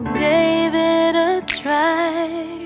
who gave it a try.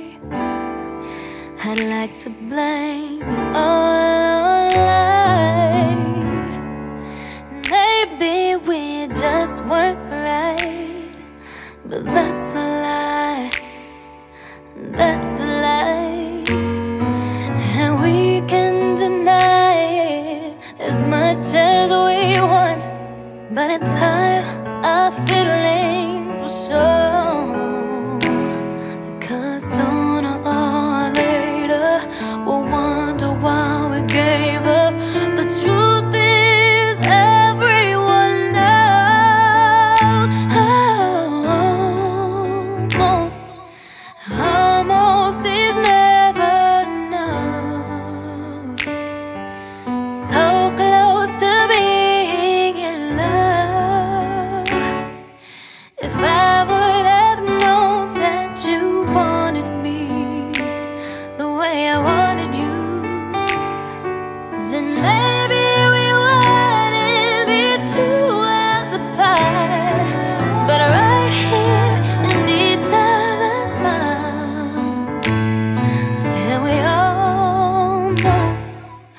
I'd like to blame it all on life. Maybe we just weren't right, but that's a lie, that's a lie. And we can deny it as much as we want, but in time our feelings will show. 'Cause sooner or later we'll wonder why we gave up. The truth is everyone knows. Almost is never enough. So close to being in love. If I would have known that you wanted me the way I wanted you, then maybe we wouldn't be 2 worlds apart, but right here in each other's arms. And we almost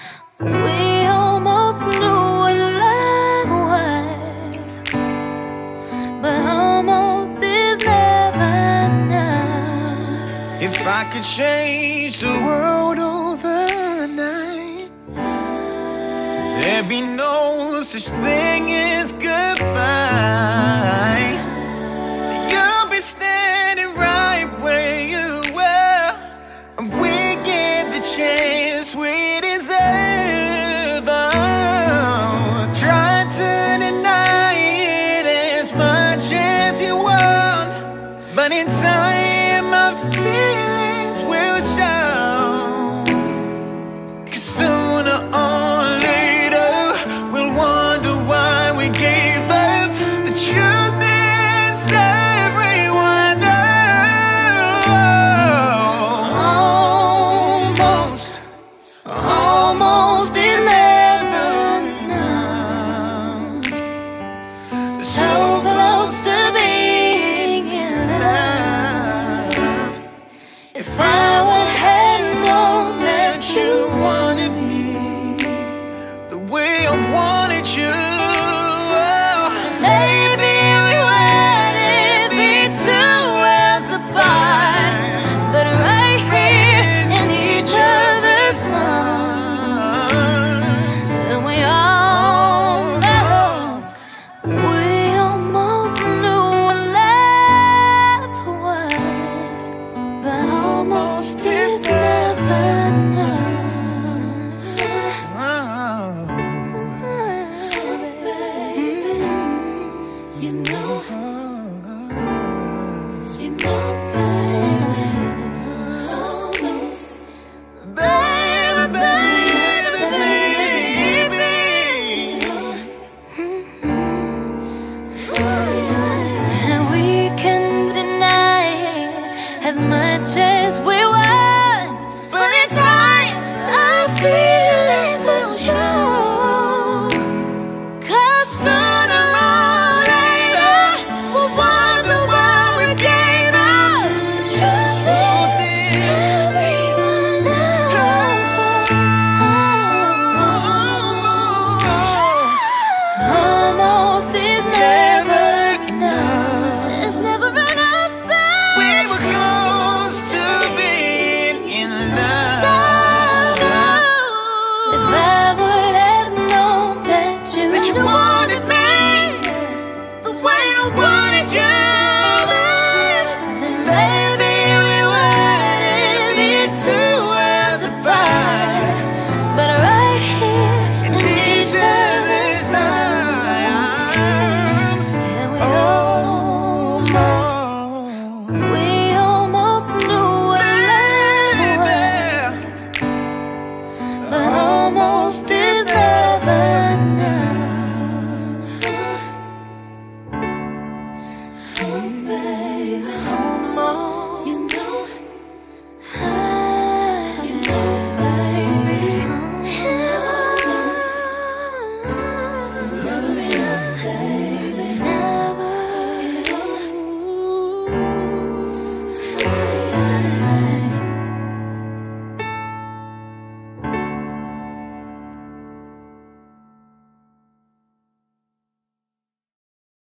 knew what love was, but almost is never enough. If I could change the world overnight, there'd be no such thing as goodbye. You'll be standing right where you were, and we give the chance we deserve. Oh, try to deny it as much as you want, but in time my feelings will show. 'Cause sooner or later we'll wonder why we gave up. The truth is everyone knows. Almost is never enough. So close to being in love. If I would have known that you wanted me The way I wanted you. maybe we wouldn't be 2 worlds apart, but right here in each other's arms. And we almost knew what love was, but almost is never enough. You know, almost, Baby, baby, baby. and we can deny it as much as we